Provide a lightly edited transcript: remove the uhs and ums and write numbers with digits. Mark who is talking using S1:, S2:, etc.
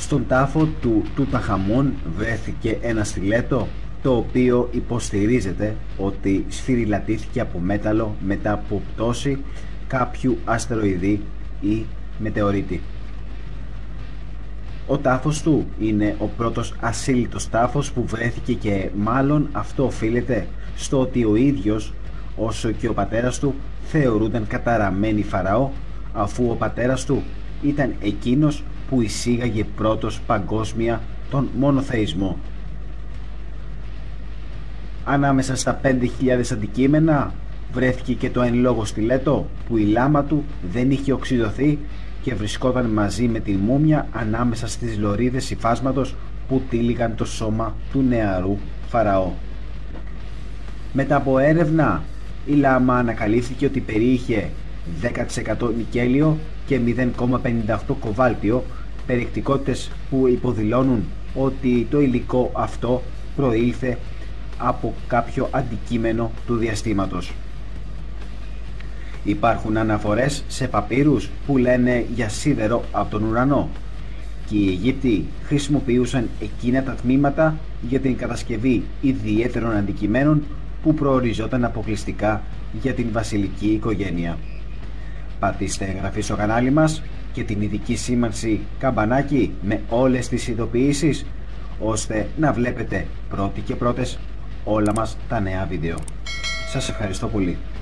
S1: Στον τάφο του Τουταγχαμών βρέθηκε ένα στιλέτο, το οποίο υποστηρίζεται ότι σφυριλατήθηκε από μέταλλο μετά από πτώση κάποιου αστεροειδή ή μετεωρίτη. Ο τάφος του είναι ο πρώτος ασύλλητος τάφος που βρέθηκε και μάλλον αυτό οφείλεται στο ότι ο ίδιος όσο και ο πατέρας του θεωρούνταν καταραμένοι Φαραώ, αφού ο πατέρας του ήταν εκείνος που εισήγαγε πρώτος παγκόσμια τον μονοθεϊσμό. Ανάμεσα στα 5.000 αντικείμενα βρέθηκε και το εν λόγω στιλέτο που η λάμα του δεν είχε οξυδωθεί και βρισκόταν μαζί με την μούμια ανάμεσα στις λωρίδες υφάσματος που τύλιγαν το σώμα του νεαρού Φαραώ. Μετά από έρευνα, η λάμα ανακαλύφθηκε ότι περιείχε 10% νικέλιο και 0,58 κοβάλτιο, περιεκτικότητες που υποδηλώνουν ότι το υλικό αυτό προήλθε από κάποιο αντικείμενο του διαστήματος. Υπάρχουν αναφορές σε παπύρους που λένε για σίδερο από τον ουρανό και οι Αιγύπτιοι χρησιμοποιούσαν εκείνα τα τμήματα για την κατασκευή ιδιαίτερων αντικειμένων που προοριζόταν αποκλειστικά για την βασιλική οικογένεια. Πατήστε εγγραφή στο κανάλι μας και την ειδική σήμανση καμπανάκι με όλες τις ειδοποιήσεις, ώστε να βλέπετε πρώτοι και πρώτες όλα μας τα νέα βίντεο. Σας ευχαριστώ πολύ.